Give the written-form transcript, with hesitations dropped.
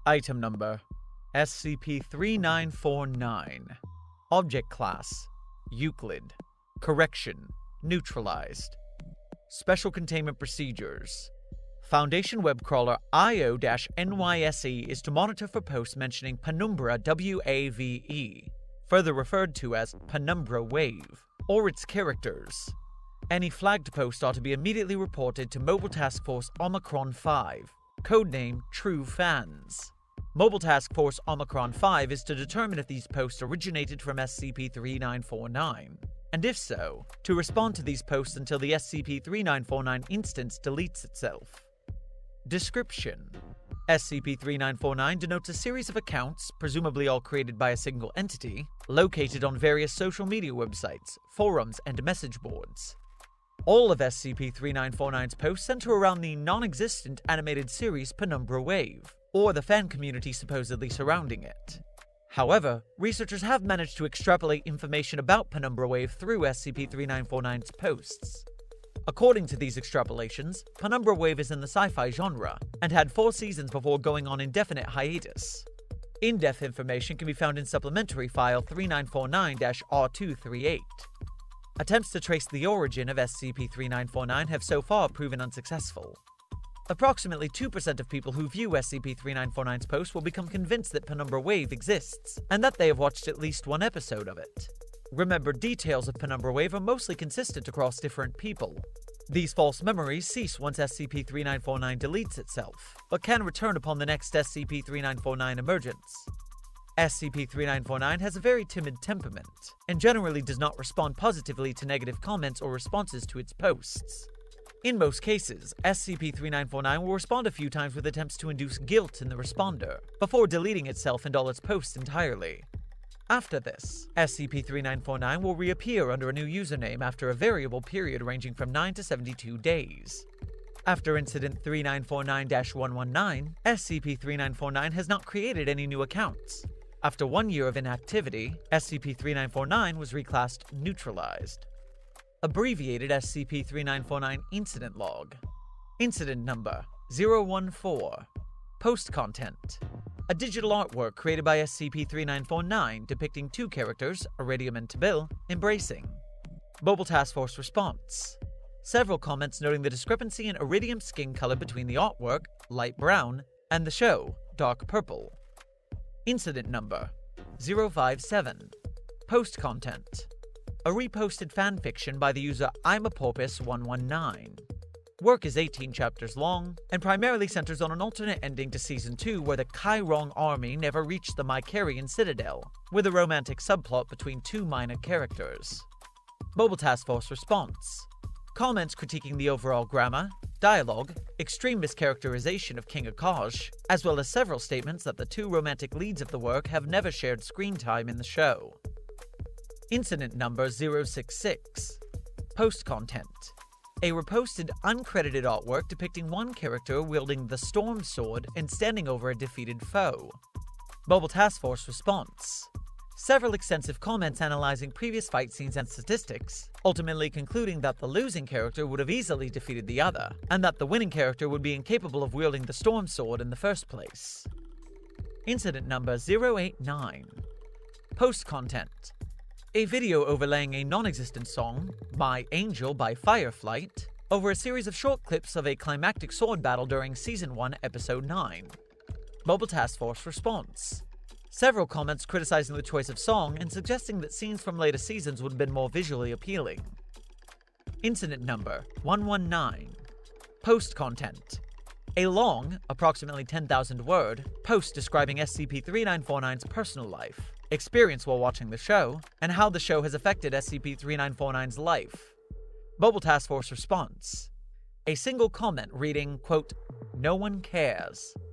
Item Number SCP-3949. Object Class Euclid. Correction Neutralized. Special Containment Procedures. Foundation web crawler IO-NYSE is to monitor for posts mentioning Penumbra WAVE, further referred to as Penumbra Wave, or its characters. Any flagged post are to be immediately reported to Mobile Task Force Omicron 5, codename True Fans. Mobile Task Force Omicron 5 is to determine if these posts originated from SCP-3949, and if so, to respond to these posts until the SCP-3949 instance deletes itself. Description: SCP-3949 denotes a series of accounts, presumably all created by a single entity, located on various social media websites, forums, and message boards. All of SCP-3949's posts center around the non-existent animated series Penumbra Wave, or the fan community supposedly surrounding it. However, researchers have managed to extrapolate information about Penumbra Wave through SCP-3949's posts. According to these extrapolations, Penumbra Wave is in the sci-fi genre, and had 4 seasons before going on indefinite hiatus. In-depth information can be found in Supplementary File 3949-R238. Attempts to trace the origin of SCP-3949 have so far proven unsuccessful. Approximately 2% of people who view SCP-3949's posts will become convinced that Penumbra Wave exists, and that they have watched at least one episode of it. Remember, details of Penumbra Wave are mostly consistent across different people. These false memories cease once SCP-3949 deletes itself, but can return upon the next SCP-3949 emergence. SCP-3949 has a very timid temperament, and generally does not respond positively to negative comments or responses to its posts. In most cases, SCP-3949 will respond a few times with attempts to induce guilt in the responder, before deleting itself and all its posts entirely. After this, SCP-3949 will reappear under a new username after a variable period ranging from 9 to 72 days. After Incident 3949-119, SCP-3949 has not created any new accounts. After 1 year of inactivity, SCP-3949 was reclassed Neutralized. Abbreviated SCP-3949 Incident Log. Incident Number 014. Post Content: a digital artwork created by SCP-3949 depicting 2 characters, Iridium and Tabil, embracing. Mobile Task Force Response: several comments noting the discrepancy in Iridium's skin color between the artwork, light brown, and the show, dark purple. Incident Number 057. Post Content: a reposted fanfiction by the user I'mAPorpoise119. Work is 18 chapters long, and primarily centers on an alternate ending to Season 2 where the Chiron army never reached the Mycarian Citadel, with a romantic subplot between 2 minor characters. Mobile Task Force Response: comments critiquing the overall grammar, dialogue, extreme mischaracterization of King Akash, as well as several statements that the 2 romantic leads of the work have never shared screen time in the show. Incident Number 066. Post Content: a reposted uncredited artwork depicting 1 character wielding the Storm Sword and standing over a defeated foe. Mobile Task Force Response: several extensive comments analyzing previous fight scenes and statistics, ultimately concluding that the losing character would have easily defeated the other, and that the winning character would be incapable of wielding the Storm Sword in the first place. Incident Number 089. Post Content: a video overlaying a non-existent song, My Angel by Fireflight, over a series of short clips of a climactic sword battle during Season 1, Episode 9. Mobile Task Force Response: several comments criticizing the choice of song and suggesting that scenes from later seasons would have been more visually appealing. Incident Number 119. Post Content: a long, approximately 10,000-word, post describing SCP-3949's personal life, experience while watching the show, and how the show has affected SCP-3949's life. Mobile Task Force Response: a single comment reading, quote, "No one cares,"